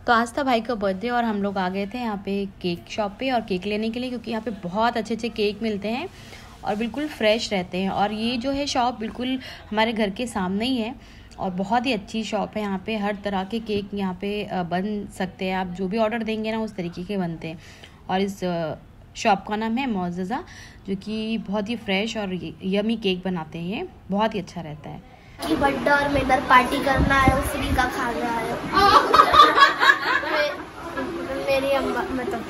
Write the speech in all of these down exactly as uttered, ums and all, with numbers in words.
तो आज था भाई का बर्थडे और हम लोग आ गए थे यहाँ पे केक शॉप पे और केक लेने के लिए, क्योंकि यहाँ पे बहुत अच्छे अच्छे केक मिलते हैं और बिल्कुल फ्रेश रहते हैं। और ये जो है शॉप बिल्कुल हमारे घर के सामने ही है और बहुत ही अच्छी शॉप है। यहाँ पे हर तरह के केक यहाँ पे बन सकते हैं, आप जो भी ऑर्डर देंगे ना उस तरीके के बनते हैं। और इस शॉप का नाम है मोज़ज़ा, जो कि बहुत ही फ्रेश और यमी केक बनाते हैं। ये बहुत ही अच्छा रहता है। की बर्थडे और मैं इधर पार्टी करना है और फ्री का खाना है। मेरी अम्बा मतलब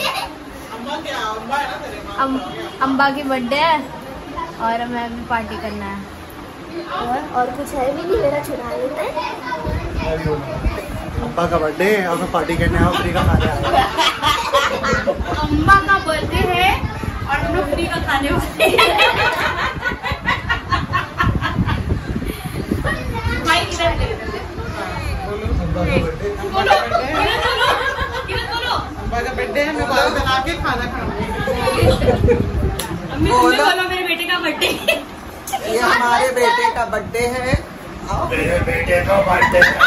अम, अम्बा की बर्थडे है और मैं भी पार्टी करना है। और और कुछ है भी नहीं, मेरा चुरा लेते हैं। अम्बा का बर्थडे है और मैं पार्टी करने आया, फ्री का खाने आया। अम्बा का बर्थडे है और हम लोग फ्री का खाने वाले हैं। अम्बा का बर्थडे है, मैं बाहर बना के खाना खाऊंगी। बोलो मेरे बेटे का बर्थडे। ये हमारे बेटे का बर्थडे है। मेरे बेटे का बर्थडे है।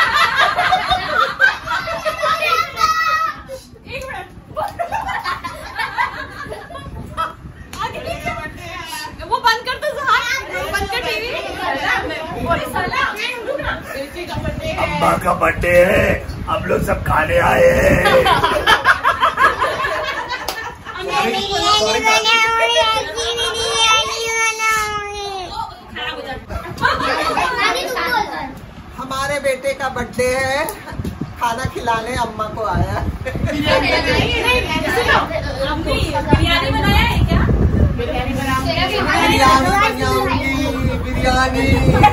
वो बंद कर दो, बंद कर टीवी। अम्बा का बर्थडे है, हम लोग सब खाने आए हैं। हमारे बेटे का बर्थडे है, खाना खिलाने अम्मा को आया। बिरयानी बनाया है क्या? बिरयानी बनाऊंगी। बिरयानी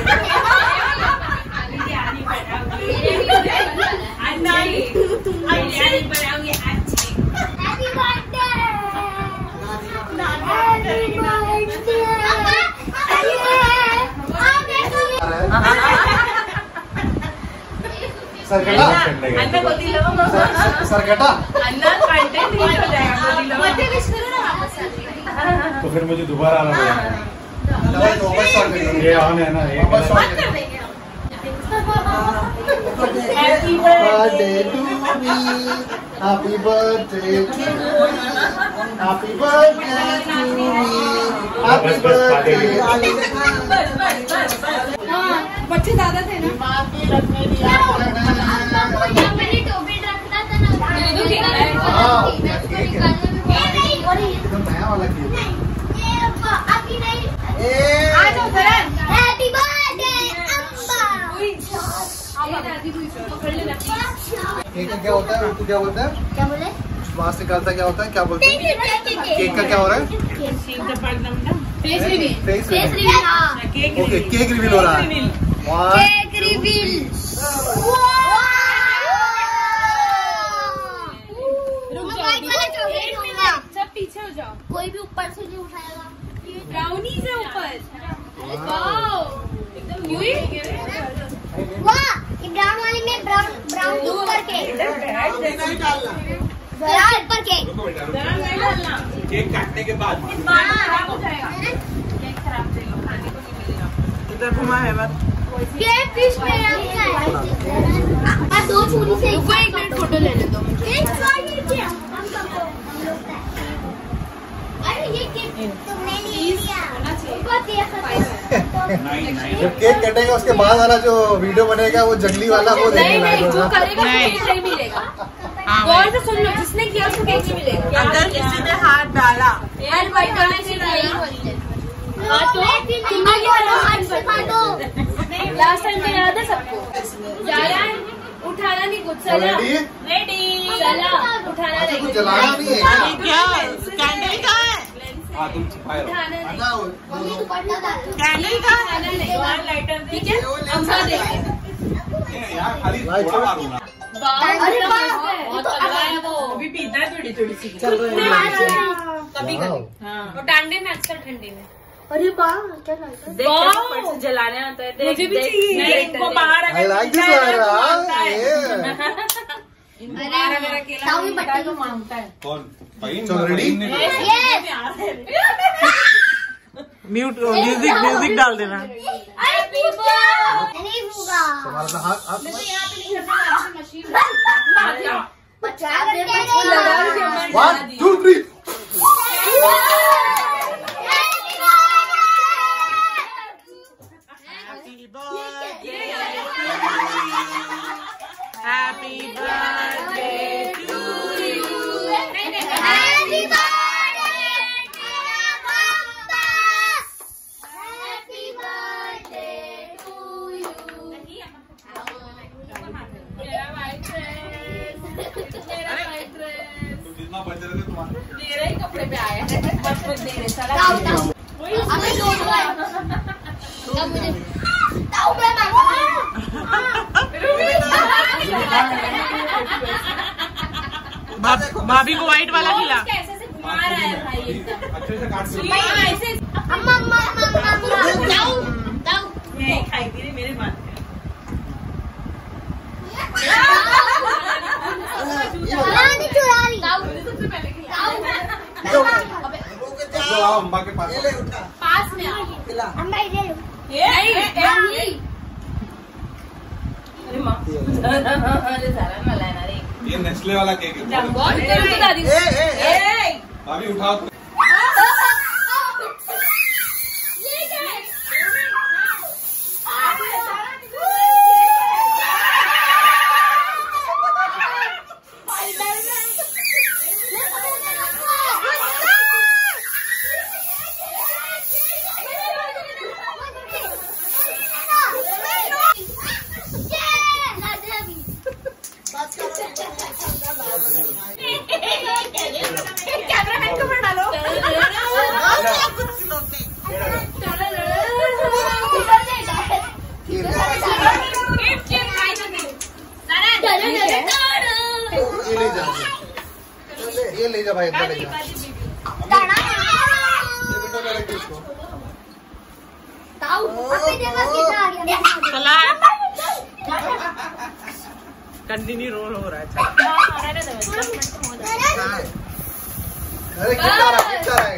सरकटा सरकटा तो फिर मुझे दोबारा आना पड़ेगा। ये ऑन है ना, ये happy birthday to me, happy birthday to happy birthday to me, happy birthday. बच्चे ज्यादा थे ना। मेरी टोपी रखना था ना। एकदम नया वाला केक। हैप्पी बर्थडे केक का क्या होता है? क्या बोलता है? क्या बोले? वहाँ से निकालता क्या होता है? क्या बोलते हैं? केक का क्या हो रहा है? Face reveal. Face face reveal. Reveal. हाँ। ओके, केक रिवील हो रहा है। Cake reveal. सब पीछे हो जाओ, कोई भी ऊपर से नहीं उठाएगा। ब्राउनी से ऊपर। एकदम न्यू ही। वाह, ये ब्राउन वाली में ब्राउन ब्राउन ऊपर के नहीं डालना। ब्राउन ऊपर के केक काटने के बाद खराब हो जाएगा। केक खराब जाएगा, खाने को नहीं मिलेगा। इधर घुमा है बस। ये फिश में है। आ दो छुरी से एक मिनट फोटो लेने दो मुझे। एक ट्राई किया हम सबको। अरे ये केक तुमने नहीं लिया। जब केक कटेगा उसके बाद वाला जो वीडियो बनेगा वो जंगली वाला, वो देखने लायक जो होगा। करेगा केक नहीं मिलेगा। गौर से सुन लो, जिसने किया उसको केक नहीं मिलेगा। अंदर किसी ने हाथ डाला। यार वाइट करने से नहीं। हाँ तो तुमने क्या हाथ से काटो। लास्ट टाइम में याद है सबको? चला उठाना नहीं कुछ। चला रेडी। चला उठाना नहीं, कुछ जलाना नहीं है। क्या कैंडल कहाँ है? हाँ तुम छिपाए रहो। कैंडल कहाँ है? लाइटर ठीक है, अम्मा देंगे। यार खाली थोड़ा मारूंगा। अरे बहुत तगड़ा है वो। अभी पीता है थोड़ी थोड़ी सी। चल रही है। कभी कभी। हाँ, वो डांडे में अक्सर ठंडे में। अरे वाह, क्या करता है? देख ऊपर से जलाने आता है। देख, मुझे भी चाहिए। नहीं, वो बाहर I like this one. बाहर अगर अकेला मिलता है तो मांगता है। कौन? बहन? चलो रेडी? म्यूट म्यूजिक म्यूजिक डाल देना। नहीं होगा। तुम्हारा हाथ हाथ यहाँ पे नहीं करना, machine one two three. Happy birthday to you. Happy birthday, dear Papa. Happy birthday to you. मेरा white dress, मेरा white dress. जितना बच रहे थे तुम्हारे मेरे ही कपड़े पे आया है। मत मत दे रहे साला। ताऊ ताऊ अबे दो दो ताऊ मुझे ताऊ मैं भाभी को व्हाइट वाला खिला। कैसे से घुमा रहा है भाई एकदम। अच्छे से काट दो। ऐसे अम्मा अम्मा अम्मा ताऊ ताऊ मैं खाई थी मेरे बात में। चुरानी चुरानी ताऊ सबसे पहले खिला। तो आओ अम्मा के पास। पास में आओ। अम्मा इधर लो ये अरे माँ अरे सारा मला है ना रे। ये नेस्ले वाला केक है। बहुत बता दी। अभी उठाओ। कैमरामैन को बना लो। ये ले जा, ये ले जा भाई, अंदर ले जा। ये बेटा क्या लगता है इसको? कंटिन्यू रोल हो रहा है। अरे कितना रहा कितना रहा है?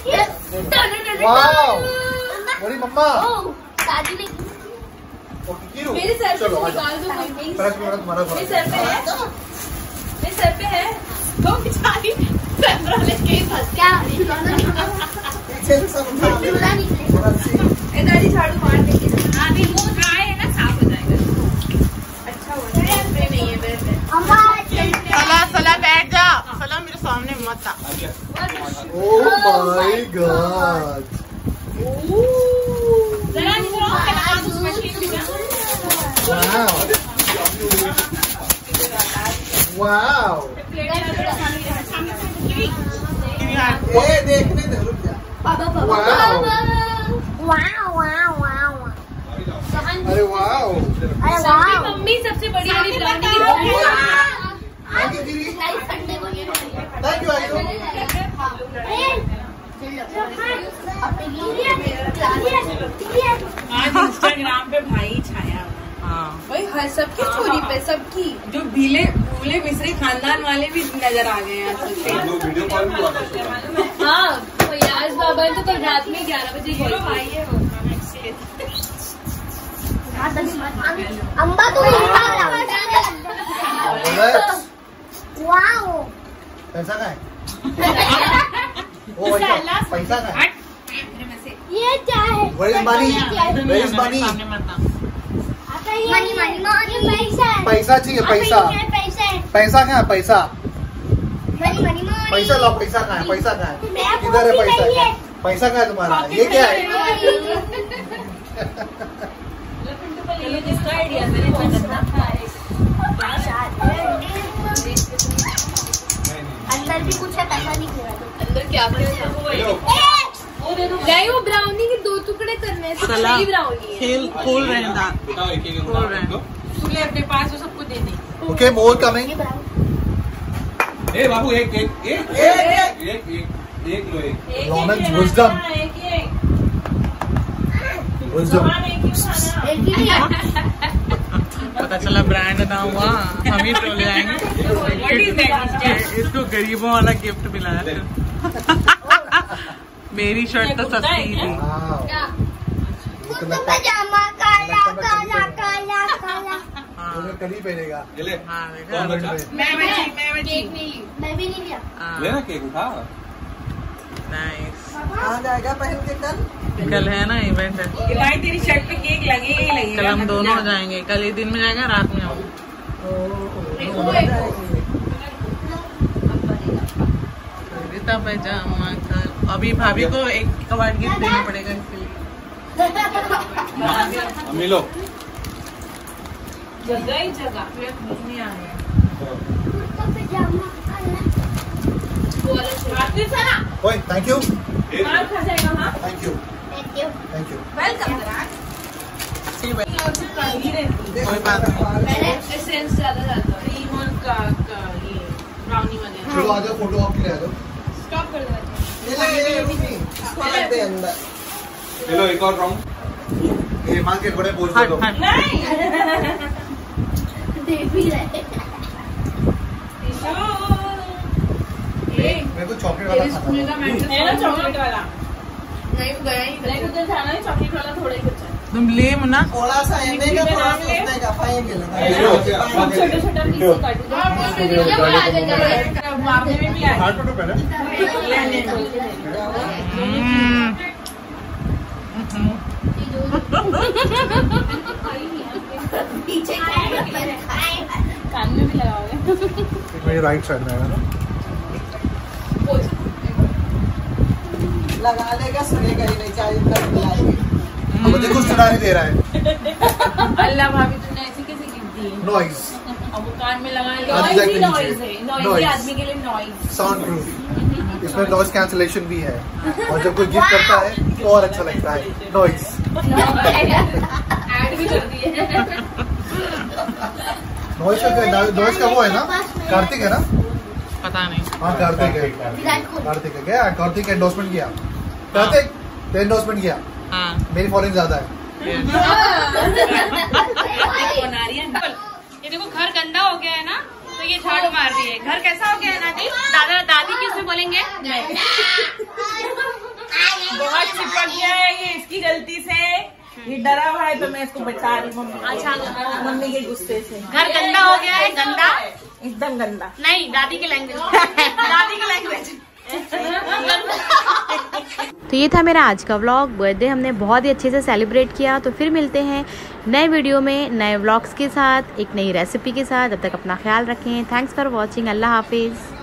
वाओ बड़ी मम्मा। दादी ने मेरे सर पे चलो आ निकाल दो। फर्क मेरा तुम्हारा मेरे सर पे है। मेरे सर पे है। तो बेचारी कैमरा लेके ही फंस क्या ए दादी झाड़ू मार देगी। हाँ भी वो ड्राई है ना, साफ हो जाएगा। अच्छा हो रहा है। नहीं है मेरे पे। अम्मा सला सला बैठ जा। सला मेरे सामने मत आ। Oh my God. जरा निकलो। मछली वाओ वाओ। ये देखने दे, रुक जा। वाओ वाओ वाओ वाओ अरे वाओ। अरे वाओ मम्मी सबसे बड़ी वाली ब्राउनी की थैंक यू आयु। आज इंस्टाग्राम पे भाई छाया। हाँ भाई हर सबकी स्टोरी पे सबकी जो भीले भूले मिस्री खानदान वाले भी नजर आ गए हैं। वीडियो कॉल भी हुआ था। हाँ तो यार बाबा तो कल रात में ग्यारह बजे बोलो भाई है वो। अम्बा तो वाओ पैसा का है? ओ पैसा का है? ये क्या है? Where is money? Where is money? Money money money पैसा है। पैसा चाहिए पैसा। पैसा है। पैसा कहाँ है पैसा? मनी मनी मनी पैसा लो, पैसा कहाँ है? पैसा कहाँ है? मेरा किधर है फोन भी पैसा? नहीं है। पैसा कहाँ है तुम्हारा? ये क्या है? जिसका आइडिया मैंने अंदर भी कुछ है, पैसा नहीं खेला अंदर क्या गए वो ब्राउनी के दो टुकड़े करने से ब्राउनी है। खेल खोल रहे हैं दांत बताओ एक एक खोल रहे हैं। तूने अपने पास वो सबको दे दी। Okay more coming. ए बाबू एक एक एक एक एक एक एक लो एक Roman's wisdom. Wisdom. पता चला ब्रांड ना हुआ, हम ही टोले जाएंगे। इसको गरीबों वाला गिफ्ट मिला है। मेरी शर्ट तो सस्ती थी। Wow. पजामा काला काला काला काला। हाँ कल ही पहनेगा। ये ले। हाँ, कौन बचा? मैं बची मैं बची मैं भी नहीं लिया। लेना केक उठा। नाइस। कहाँ जाएगा पहन के कल? कल है ना इवेंट है। भाई तेरी शर्ट पे केक लगे ही लगे। कल हम दोनों हो जाएंगे। कल ही दिन में जाएगा, रात में हम। पैजामा कल। अभी भाभी को एक कबाड़ गिफ्ट देना पड़ेगा इसके लिए। मिलो। जगह ही जगह नहीं आ गया। ओए थैंक यू मार खा जाएगा। हाँ thank you thank you. Thank you. Welcome. कोई बात नहीं। मैंने एसेंस ज्यादा जाता है। क्रीम और का, का ये ब्राउनी वगैरह। चलो आ जाओ, फोटो आप ले आ जाओ। स्टॉप कर देना। ये ले, ये ले, इसको रख दे अंदर। चलो एक और राउंड। ये मांग के थोड़े पोज हट दो। हट। नहीं दे भी रहे। मेरे को चॉकलेट वाला तेरे स्कूल का खाना मैटर है ना, चॉकलेट वाला। नहीं गया ही नहीं, उधर जाना है। चॉकलेट वाला थोड़ा ही बचा है। तुम ले मुन्ना। थोड़ा सा एने का थोड़ा सा उसने का फाइन लो। छोटे छोटे पीस से काट दो। मारने में भी आए। हार्ट तो पहले पीछे कान में भी लगाओगे। मेरी राइट साइड में है ना। लगा लेगा, सुनेगा ही नहीं, चाहे इतना बुलाएंगे। अब देखो सुना नहीं दे रहा है। अल्लाह भाभी तुमने ऐसी कैसे गिफ्ट दी है? नॉइज अब वो कान में लगाए। आदमी नॉइज जाके ही नीचे। नॉइज है। Noise Noise। आदमी के लिए नॉइज। Sound proof. इसमें नॉइज कैंसलेशन भी है, और जब कोई गिफ्ट करता है तो और अच्छा लगता है। नॉइज ऐड भी कर दी है। नॉइज का नॉइज का वो है ना, कार्तिक है ना। पता नहीं। हाँ कार्तिक है। विराट कोहली। कार्तिक है क्या? कार्तिक एंडोर्समेंट किया। कार्तिक तो एंडोर्समेंट किया। हाँ। मेरी फॉलोइंग ज्यादा है। बना रही है। ये देखो घर गंदा हो गया है ना, तो ये झाड़ू मार रही है। घर कैसा हो गया है नानी? दादा दादी किसमें बोलेंगे? बहुत चिपक गया है ये इसकी गलती से। ये डरा हुआ है तो मैं इसको बचा रही हूँ। अच्छा। मम्मी के गुस्से से। घर गंदा हो गया है। गंदा एकदम गंदा। नहीं, दादी की लैंग्वेज। दादी की लैंग्वेज। तो ये था मेरा आज का व्लॉग। बर्थडे हमने बहुत ही अच्छे से सेलिब्रेट किया। तो फिर मिलते हैं नए वीडियो में, नए व्लॉग्स के साथ, एक नई रेसिपी के साथ। जब तक अपना ख्याल रखें। Thanks for watching. अल्लाह हाफिज़।